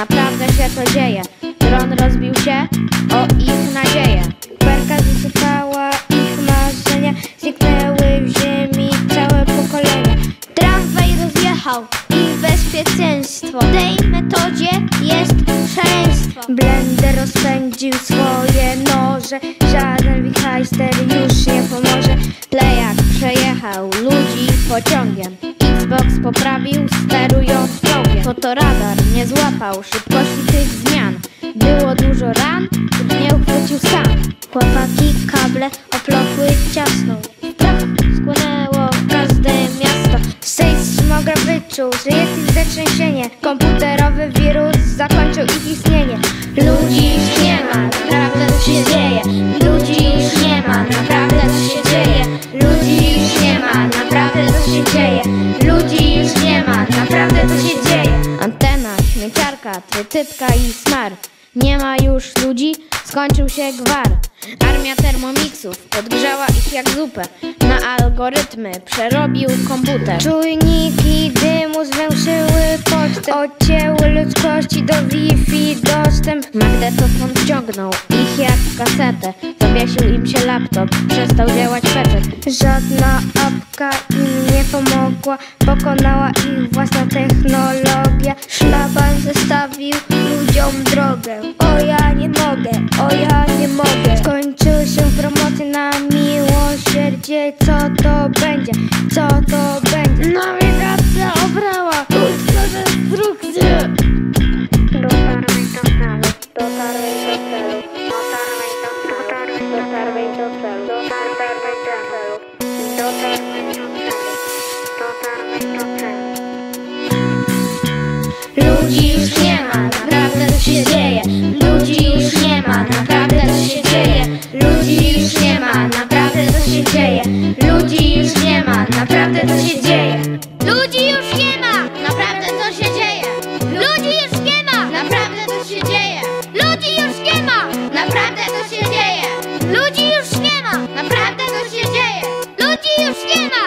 naprawdę się to dzieje. Dron rozbił się o ich nadzieję. Berka zasypała ich marzenia, zniknęły w ziemi całe pokolenia. Tramwaj rozjechał ich bezpieczeństwo. W tej metodzie jest szaleństwo. Blender rozpędził swoje noże, żaden wichajster już nie pomoże. Plejak przejechał ludzi pociągiem. Xbox poprawił sterując czołgiem. Fotoradar nie złapał szybkości tych zmian. Było dużo ran, nie uchwycił sam. Chłopaki kable oplotły ciasną. Strach skłonęło każde miasto. Sejs smoga wyczuł, że jest ich zatrzęsienie. Komputerowy wirus zakończył ich istnienie. Ludzi już nie ma, naprawdę to się dzieje. Ludzi już nie ma, naprawdę to się dzieje. Ludzi już nie ma, naprawdę to się dzieje. Ludzi już nie ma, naprawdę to się dzieje. Antena, śmieciarka, trytytka i smar. Nie ma już ludzi, skończył się gwar. Armia Thermomixów podgrzała ich jak zupę. Na algorytmy przerobił komputer. Czujniki dymu zwęszyły pocztę, odcięły ludzkości do Wi-Fi dostęp. Magnetofon wciągnął ich jak kasetę. Zawiesił im się laptop, przestał działać pecet. Żadna apka im nie pomogła, pokonała ich własna technologia. Szlaban zostawił ludziom drogę. O ja nie mogę, o ja nie mogę. Skończyły się promocje na miłosierdzie. Co to będzie? Co to będzie? Nawigacja obrała ultra destrukcję. Dotarłeś do celu, dotarłeś do celu, dotarłeś do celu, dotarłeś do celu, dotarłeś do celu, dotarłeś do celu, dotarłeś do celu. Ludzi już nie ma, naprawdę to się dzieje. Ludzi już nie ma, naprawdę to się dzieje. Ludzi już nie ma, naprawdę to się dzieje. Ludzi już nie ma, naprawdę to się dzieje. Ludzi już nie ma! Naprawdę to się dzieje! Ludzi już nie ma! Naprawdę to się dzieje! Ludzi już nie ma! Naprawdę to się dzieje! Ludzi już nie ma! Naprawdę to się dzieje! Ludzi już nie ma!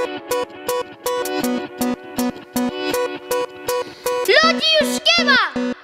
Ludzi już nie ma!